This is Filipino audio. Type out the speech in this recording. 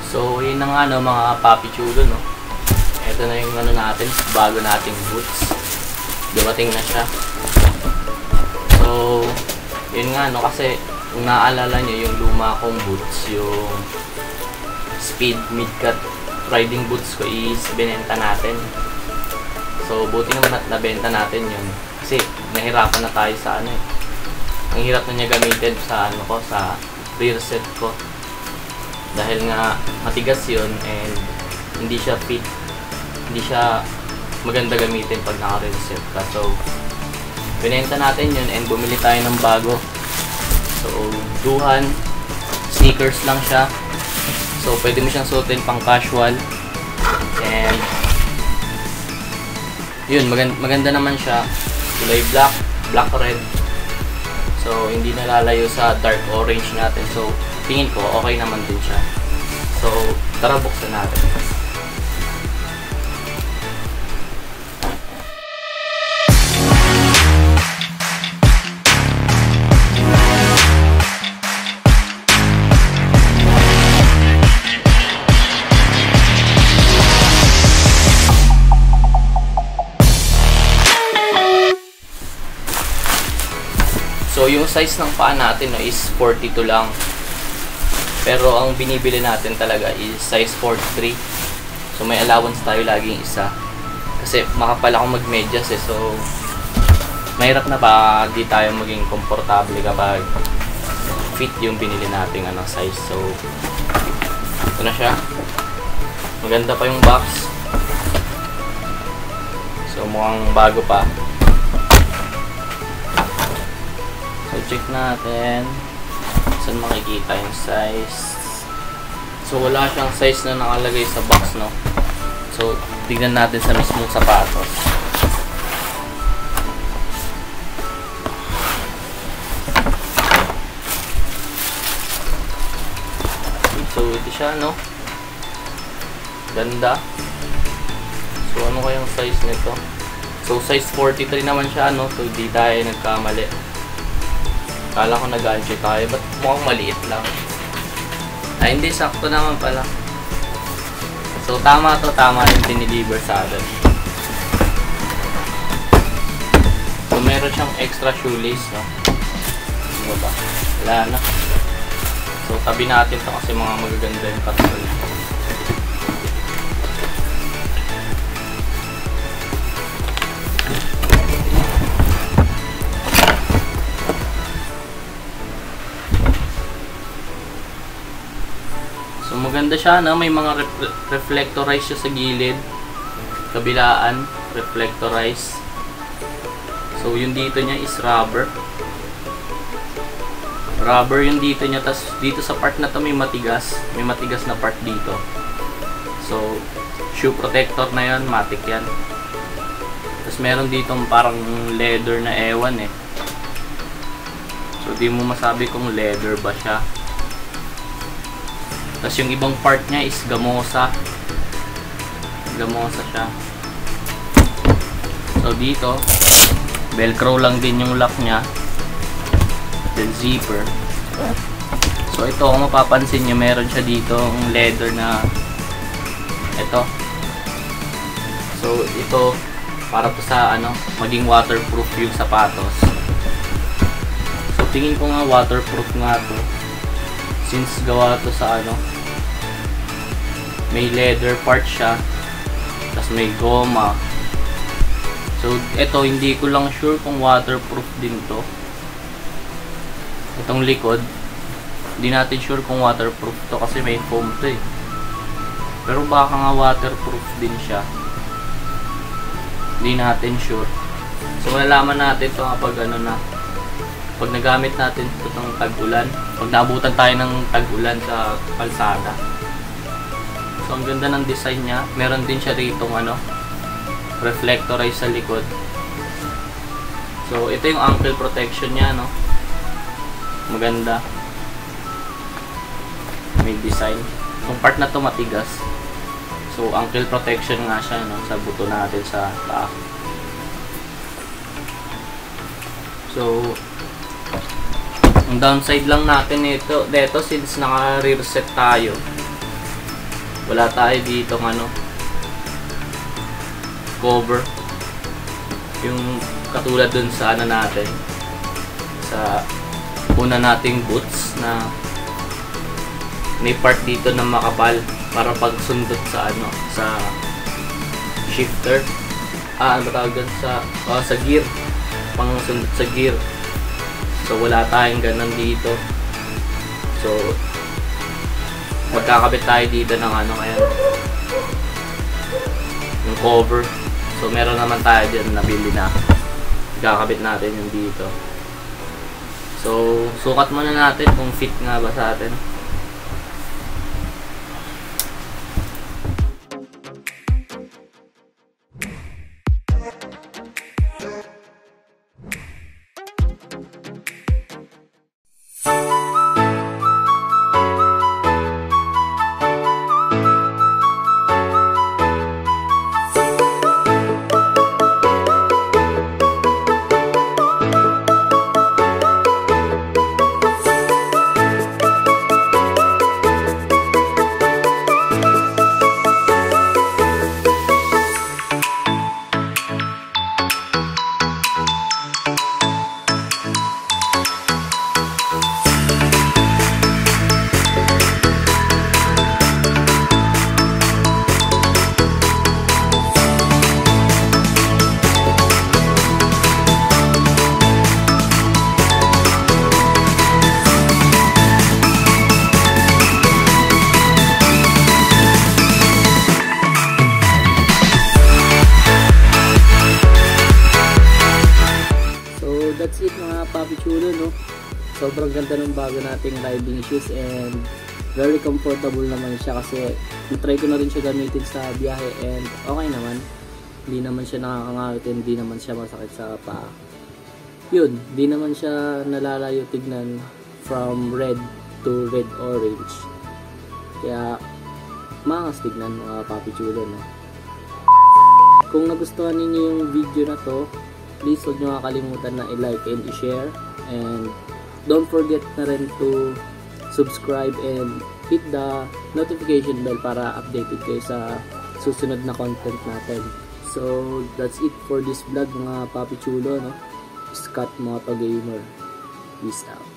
So, yun na nga no, mga papi chulo, no. Ito na yung ano natin, bago nating boots. Dumating na siya. So, yun nga no, kasi kung naaalala nyo yung luma kong boots, yung Speed mid-cut riding boots ko is binenta natin. So, buti naman at nabenta natin yun. Kasi nahirapan na tayo sa ano eh. Ang hirap na niya gamitin sa ano ko, sa rear set ko. Dahil nga matigas yun and hindi siya fit. Hindi siya maganda gamitin pag naka-rear set ka. So, binenta natin yun and bumili tayo ng bago. So, duhan, sneakers lang siya. So, pwede mo siyang suotin pang casual. And yun, maganda naman siya. Kulay black, black red. So, hindi nalalayo sa dark orange natin. So, tingin ko okay naman din siya. So, tara buksan natin. So, yung size ng paa natin no, is 42 lang. Pero ang binibili natin talaga is size 43. So, may allowance tayo laging isa. Kasi makapal ako mag-medyas eh. So, mahirap na ba di tayo maging komportable kapag fit yung binili nating ano, size. So, ito na siya. Maganda pa yung box. So, mukhang bago pa. So, check natin saan makikita yung size. So, wala siyang size na nakalagay sa box, no? So, tignan natin sa mismong sapatos. So, ito siya, no? Ganda. So, ano kayang size nito? So, size 43 naman siya, no? So, di tayo nagkamali. Kala ko nag-adjust tayo, ba't mukhang maliit lang? Ay, hindi, sakto naman pala. So, tama to, tama yung dinideliver sa atin. So, meron siyang extra shoelace, no? Ano ba? Wala na. So, tabi natin to kasi mga magaganda yung katulad. So, maganda siya, no? May mga reflectorize siya sa gilid. Kabilaan, reflectorize. So, yung dito niya is rubber. Rubber yung dito niya. Tapos, dito sa part na to may matigas. May matigas na part dito. So, shoe protector na yan. Matic yan. Tapos, meron ditong parang leather na ewan eh. So, di mo masabi kung leather ba siya. Tapos yung ibang part niya is gamosa. Gamosa siya. So dito, velcro lang din yung lock niya. Then zipper. So ito, kung mapapansin nyo, meron siya dito yung leather na ito. So ito, para po sa ano, maging waterproof yung sapatos. So tingin ko nga waterproof nga to. Since gawa to sa ano, may leather part siya, tapos may goma. So, ito hindi ko lang sure kung waterproof din to. Itong likod, hindi natin sure kung waterproof to kasi may foam to eh. Pero baka nga waterproof din siya. Hindi natin sure. So, malalaman natin to kapag ano na, pag nagamit natin ito ng tag-ulan, pag naabutan tayo ng tag-ulan sa kalsada. So, ang ganda ng design niya. Meron din siya ritong ano, reflectorize sa likod. So, ito yung ankle protection niya, no? Maganda. May design. Yung part na to matigas. So, ankle protection nga siya, no? Sa buto natin sa paa. So, ang downside lang natin dito since naka-rear set tayo. wala tayo dito cover. Yung katulad dun sa natin, sa una nating boots na may part dito na makapal para pag sundot sa sa shifter. Ano ba tawag dun? Sa gear. Pang sundot sa gear. So wala tayong ganun dito. So magkakabit tayo dito ng ayan, yung cover. So meron naman tayo dyan nabili na. Magkakabit natin yung dito. So sukat muna natin kung fit nga ba sa atin. That's it mga papi chulo, no? Sobrang ganda ng bago nating riding shoes and very comfortable naman siya kasi try ko na rin siya gamitin sa biyahe and okay naman. Hindi naman siya nakakangawit, hindi naman siya masakit sa paa. Yun, hindi naman siya nalalayo tignan from red to red orange. Kaya maangas tignan mga papi chulo, no? Kung nagustuhan ninyo yung video na to, please huwag nyo kakalimutan na i-like and i-share, and don't forget na rin to subscribe and hit the notification bell para updated kayo sa susunod na content natin. So that's it for this vlog mga papi chulo, no? Scott Moto Gamer. Peace out.